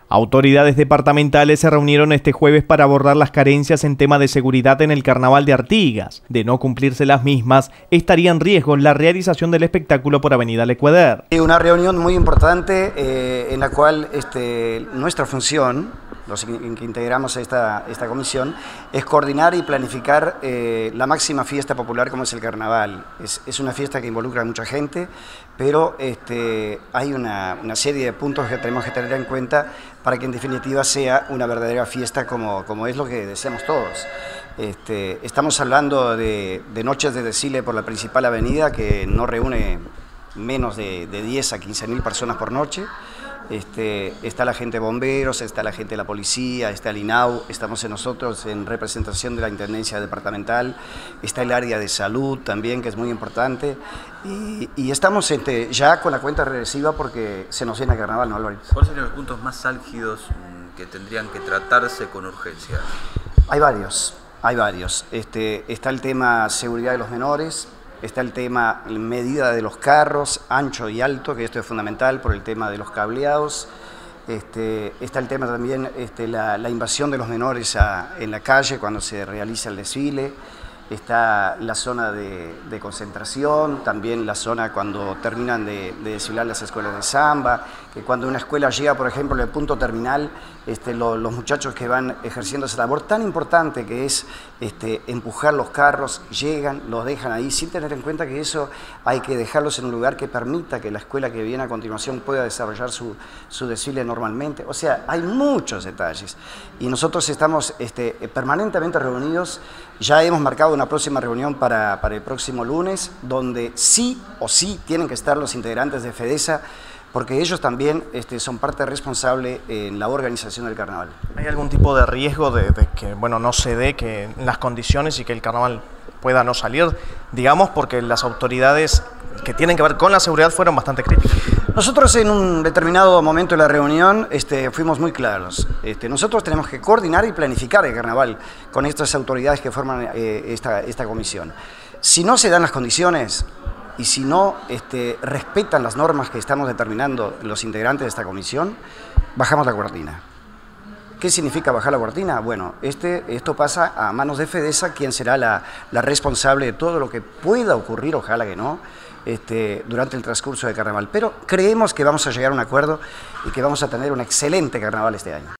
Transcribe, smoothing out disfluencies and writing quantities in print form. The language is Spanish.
Autoridades departamentales se reunieron este jueves para abordar las carencias en tema de seguridad en el Carnaval de Artigas. De no cumplirse las mismas, estaría en riesgo la realización del espectáculo por Avenida Lecueder. Una reunión muy importante en la cual nuestra función, los que integramos esta comisión, es coordinar y planificar la máxima fiesta popular como es el Carnaval. Es una fiesta que involucra a mucha gente, pero hay una serie de puntos que tenemos que tener en cuenta para que en definitiva sea una verdadera fiesta como es lo que deseamos todos. Estamos hablando de noches de desfile por la principal avenida que no reúne menos de 10 a 15.000 personas por noche. Está la gente de bomberos, está la gente de la policía, está el INAU, estamos nosotros en representación de la Intendencia Departamental, está el área de salud también, que es muy importante, y estamos ya con la cuenta regresiva porque se nos viene el Carnaval, ¿no, Álvaro? ¿Cuáles serían los puntos más álgidos que tendrían que tratarse con urgencia? Hay varios. Está el tema seguridad de los menores. Está el tema medida de los carros, ancho y alto, que esto es fundamental por el tema de los cableados. Está el tema también la invasión de los menores en la calle cuando se realiza el desfile. Está la zona de concentración, también la zona cuando terminan de desfilar las escuelas de samba, que cuando una escuela llega, por ejemplo, al punto terminal, los muchachos que van ejerciendo esa labor tan importante que es empujar los carros, llegan, los dejan ahí, sin tener en cuenta que eso hay que dejarlos en un lugar que permita que la escuela que viene a continuación pueda desarrollar su desfile normalmente. O sea, hay muchos detalles y nosotros estamos permanentemente reunidos. Ya hemos marcado una próxima reunión para el próximo lunes, donde sí o sí tienen que estar los integrantes de FEDESA, porque ellos también son parte responsable en la organización del Carnaval. ¿Hay algún tipo de riesgo de que no se dé que las condiciones y que el Carnaval pueda no salir? Digamos, porque las autoridades que tienen que ver con la seguridad fueron bastante críticas. Nosotros en un determinado momento de la reunión fuimos muy claros. Nosotros tenemos que coordinar y planificar el Carnaval con estas autoridades que forman esta comisión. Si no se dan las condiciones y si no respetan las normas que estamos determinando los integrantes de esta comisión, bajamos la cortina. ¿Qué significa bajar la cortina? Bueno, esto pasa a manos de FEDESA, quien será la responsable de todo lo que pueda ocurrir, ojalá que no, durante el transcurso del Carnaval. Pero creemos que vamos a llegar a un acuerdo y que vamos a tener un excelente Carnaval este año.